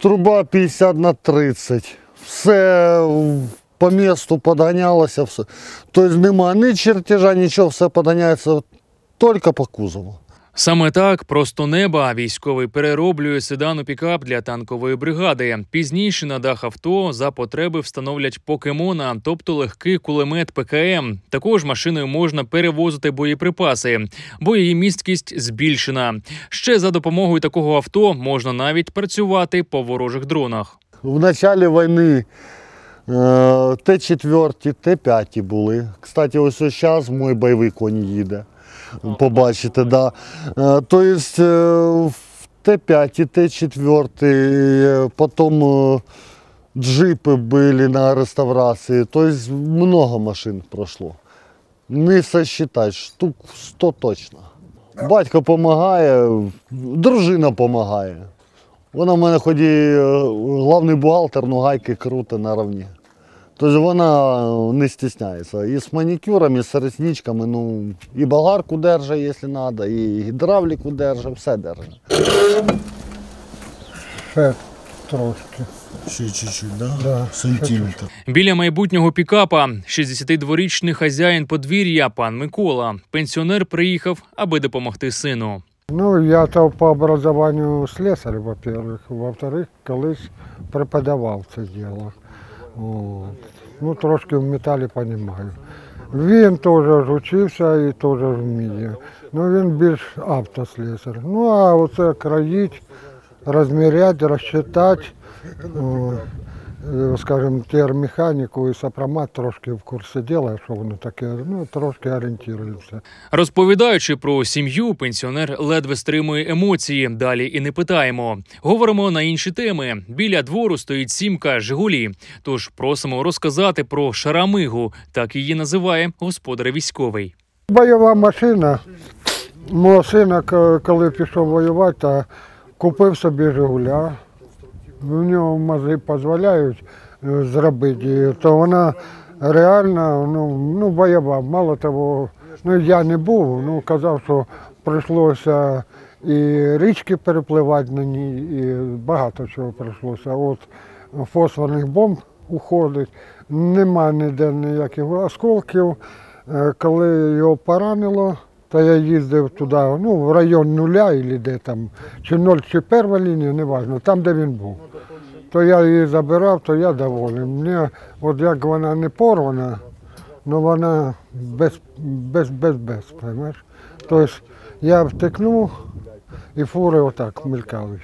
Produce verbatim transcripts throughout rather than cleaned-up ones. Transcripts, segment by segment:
Труба п'ятдесят на тридцять. Все по місту подганялося. Все. Тобто немає ні чертежа, нічого, все подганяється тільки по кузову. Саме так, просто неба, військовий перероблює седан у пікап для танкової бригади. Пізніше на дах авто за потреби встановлять покемона, тобто легкий кулемет Пе Ка Ем. Також машиною можна перевозити боєприпаси, бо її місткість збільшена. Ще за допомогою такого авто можна навіть працювати по ворожих дронах. В початку війни Т чотири, Т п'ять були. Кстати, ось зараз мій бойовий конь їде. Побачите, да. Тобто в Т п'ять і Т чотири, потім джипи були на реставрації. Тобто много машин пройшло. Не сосчитати, штук сто точно. Батько допомагає, дружина допомагає. Вона в мене хоч і головний бухгалтер, но гайки круто наравні. Тобто вона не стісняється. І з манікюром, і з ресничками, ну, і болгарку держить, якщо треба, і гідравліку держить, все держить. Ще трошки. Ще чуть-чуть, да? Да. Сантиметр. Біля майбутнього пікапа шістдесятидворічний хазяїн подвір'я пан Микола. Пенсіонер приїхав, аби допомогти сину. Ну, я-то по образованию слесарь, во-первых. Во-вторых, колись преподавав це діло. От. Ну, трошки в металі розумію. Він теж вчився і теж вміє. Ну, він більш автослесар. Ну, а оце кроїть, розміряти, розчитати, скажімо, термеханіку і сопромат трошки в курсі діла, що воно таке, ну, трошки орієнтується. Розповідаючи про сім'ю, пенсіонер ледве стримує емоції. Далі і не питаємо. Говоримо на інші теми. Біля двору стоїть сімка «Жигулі». Тож просимо розказати про шарамигу. Так її називає господар військовий. Бойова машина. Мого сина, коли пішов воювати, то купив собі «Жигуля». У нього мази дозволяють зробити, то вона реально ну, ну, бойова. Мало того, ну, я не був, ну, казав, що прийшлося і річки перепливати на ній, і багато чого прийшлося. От фосфорних бомб уходить, нема ніде ніяких осколків. Коли його поранило, то я їздив туди, ну, в район нуля, або де там, чи ноль, чи перша лінія, неважно, там, де він був. То я її забирав, то я доволен. Мені, от як вона не порвана, але вона без, без, без, без, розумієш? Тобто я втекнув, і фури отак мелькали.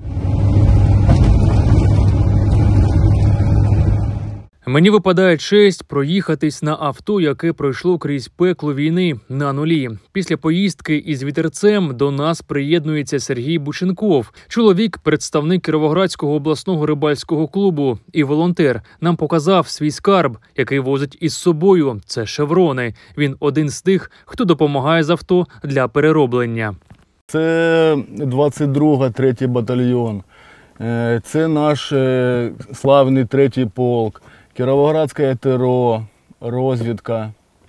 Мені випадає честь проїхатись на авто, яке пройшло крізь пекло війни на нулі. Після поїздки із вітерцем до нас приєднується Сергій Бученков. Чоловік – представник Кіровоградського обласного рибальського клубу і волонтер. Нам показав свій скарб, який возить із собою. Це шеврони. Він один з тих, хто допомагає з авто для перероблення. Це двадцять другий третій батальйон. Це наш славний третій полк. Кіровоградське ТРО, розвідка.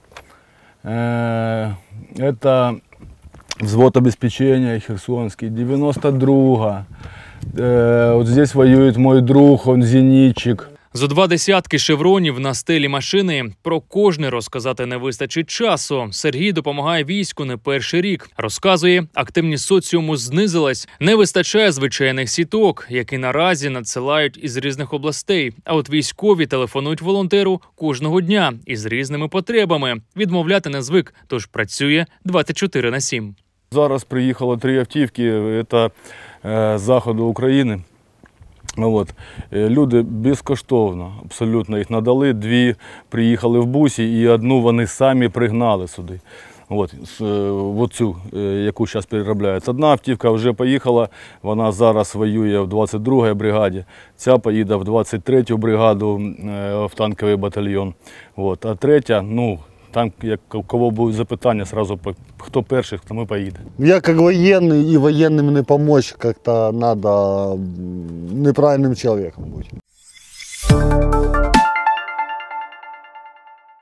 Это взвод обеспечения Херсонский, девяносто друга. Вот здесь воюет мой друг, он зенитчик. Зо два десятки шевронів на стелі машини. Про кожне розказати не вистачить часу. Сергій допомагає війську не перший рік. Розказує, активність соціуму знизилась. Не вистачає звичайних сіток, які наразі надсилають із різних областей. А от військові телефонують волонтеру кожного дня із різними потребами. Відмовляти не звик, тож працює двадцять чотири на сім. Зараз приїхало три автівки, це з заходу України. От. Люди безкоштовно абсолютно їх надали, дві приїхали в бусі і одну вони самі пригнали сюди. От, оцю, яку зараз переробляють. Одна автівка вже поїхала, вона зараз воює в двадцять другій бригаді, ця поїде в двадцять третю бригаду в танковий батальйон. От. А третя, ну, там, як у кого будуть запитання, одразу, хто перший, хто ми поїде. Я як воєнний, і воєнним не допомогти, як-то треба неправильним чоловіком бути.